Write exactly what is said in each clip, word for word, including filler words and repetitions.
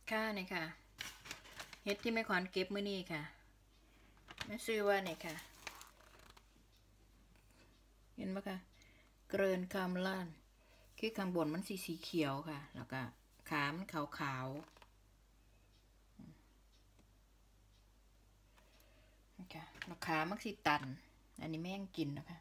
ค่ะนี่ค่ะเฮ็ดที่แม่ขวัญเก็บมื้อนี้ค่ะแม่ซื้อว่านี่ค่ะเห็นไหมคะเกรินคำล้านคือข้างบนมันสีสีเขียวค่ะแล้วก็ขามันขาวขาวนะคะแล้วขามันสีตันอันนี้แม่งกินนะคะ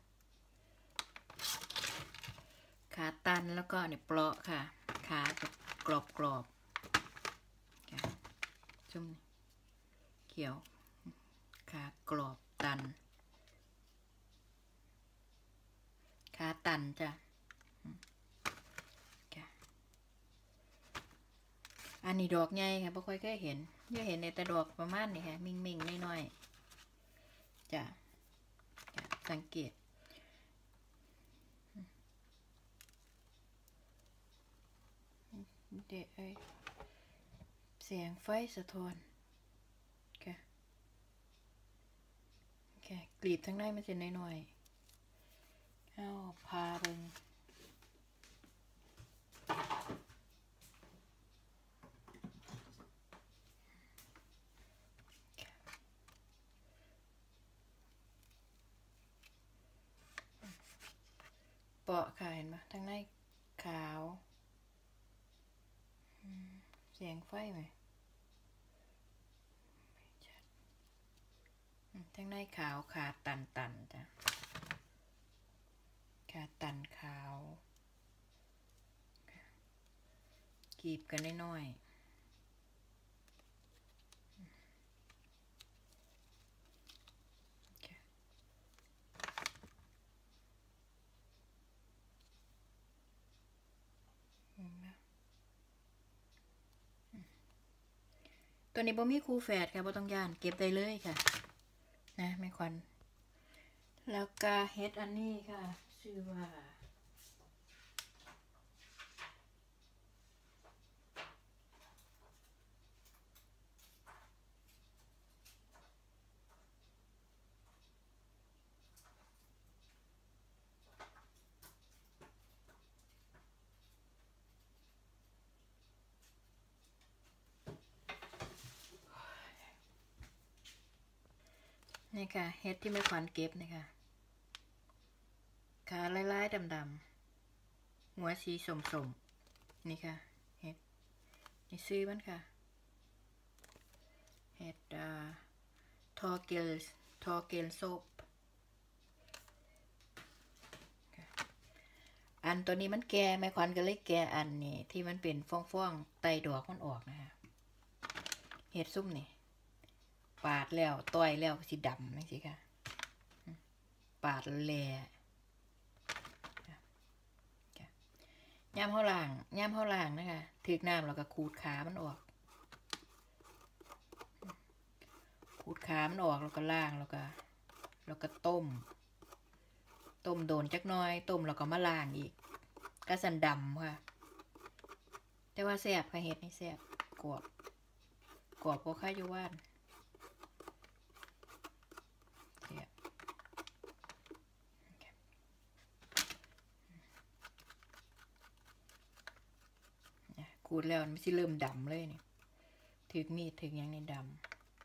ขาตันแล้วก็เนี่ยเปราะค่ะขาจะกรอบกรอบค่ะชุ่มเขียวขากรอบตันขาตันจ้ะอันนี้ดอกใหญ่ค่ะบ่ค่อยเคยเห็นจะเห็นในแต่ดอกประมาณนี้ค่ะมิ่งมิ่งน้อยๆจ้ะสังเกตเด็กเสียงไฟสะท้อนค่ะค่ะกลีบทั้งในมันจะน้อยๆเอาพาเบิ่งเปาะค่ะเห็นไหมทั้งในขาวเสียงไฟไหมทั้งในขาวขาตันตันจ้ะขาตันขาวกลีบกันน้อยๆตัวนี้บ่มีคู่แฝดค่ะบ่ต้องย่านเก็บได้เลยค่ะนะแม่ขวัญแล้วก็เฮ็ดอันนี้ค่ะชื่อว่านี่ค่ะเฮ็ดที่แม่ขวัญเก็บนี่ค่ะขาลายๆดำๆหัวสีสมๆนี่ค่ะเฮ็ดนี่ซื้อมันค่ะเฮ็ดอ่าทอเกลทอเกลโซบอันตัวนี้มันแก่แม่ขวัญก็เลยแก่อันนี้ที่มันเป็นฟ่องๆไตดอกมันออกนะคะเฮ็ดซุ่มนี่ปาดแล้วต้อยแล้วสีดำนี่สิค่ะปาดแหล่ย่ำเฮาล่างย่ำเฮาล่างนะคะถึกน้ำแล้วก็ขูดขามันออกขูดขามันออกแล้วก็ล่างแล้วก็แล้วก็ต้มต้มโดนจักน้อยต้มแล้วก็มาล่างอีกก็สันดำค่ะแต่ว่าแซ่บค่ะเห็ดนี่แซ่บกรอบกรอบกว่าข้าวอยู่ว่านแซ่บขูดแล้วมันสิเริ่มดำเลยนี่ถึกมีดถึกยังในดำ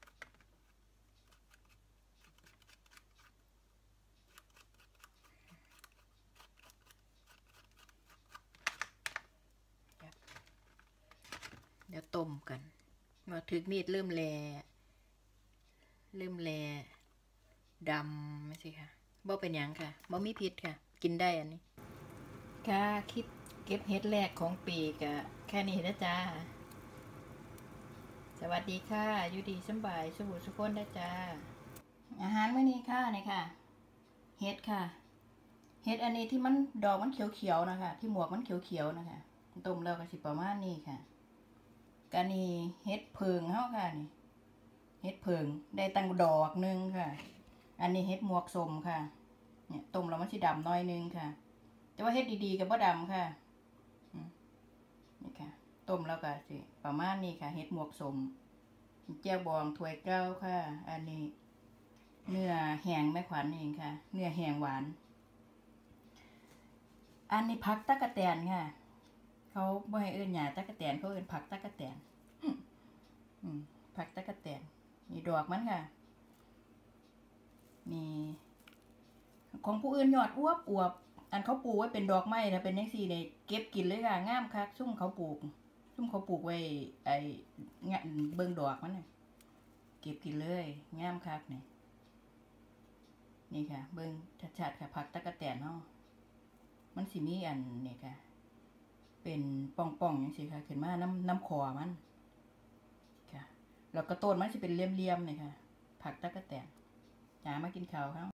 เดี๋ยวต้มกันมาถึกมีดเริ่มแลเริ่มแลดำไม่สิค่ะบ่เป็นยังค่ะบ่มีพิษค่ะกินได้อันนี้ค่ะคลิปเก็บเห็ดแรกของปีกะแค่นี้นะจ๊ะสวัสดีค่ะอยู่ดีสบายสุขสุขคนนะจ๊ะอาหารมื้อนี้ค่ะนี่ค่ะเห็ดค่ะเห็ดอันนี้ที่มันดอกมันเขียวๆนะคะที่หมวกมันเขียวๆนะคะต้มแล้วก็สิประมาณนี้ค่ะกันนี่เห็ดเพิงเฮาค่ะนี่เห็ดเพิงได้ตั้งดอกนึงค่ะอันนี้เห็ดหมวกสมค่ะเนี่ยต้มแล้วมันสิดำน้อยนึงค่ะแต่ว่าเห็ดดีๆกับบ่ดำค่ะนี่ค่ะต้มแล้วก็สิประมาณนี้ค่ะเห็ดหมวกสมเจียวบองถ้วยเก้าค่ะอันนี้เนื้อแห้งแม่ขวัญเองค่ะเนื้อแห้งหวานอันนี้ผักตะกะแตนค่ะเขาบ่ให้เอิ้นหญ้าตะกะแตนเขาเอิ้นผักตะกะแตนอืมผักตะกะแตนนี่ดอกมันค่ะนี่ของผู้อื่นยอดอวบอวบอันเขาปลูกไว้เป็นดอกไม้ถ้าเป็นจังซี่เนี่ยเก็บกินเลยค่ะงามคักซุ่มเขาปลูกซุ่มเขาปลูกไว้ไอ้งะเบิ่งดอกมันน่ะเก็บกินเลยงามคักนี่นี่ค่ะเบิ่งชัดๆค่ะผักตะกะแตนเนาะมันสิมีอันนี่ค่ะเป็นป่องๆจังซี่ค่ะขึ้นมาน้ำน้ำคอมันค่ะแล้วก็ต้นมันสิเป็นเหลี่ยมๆนี่ค่ะผักตะกะแตนจ๋ามากินข้าวครับ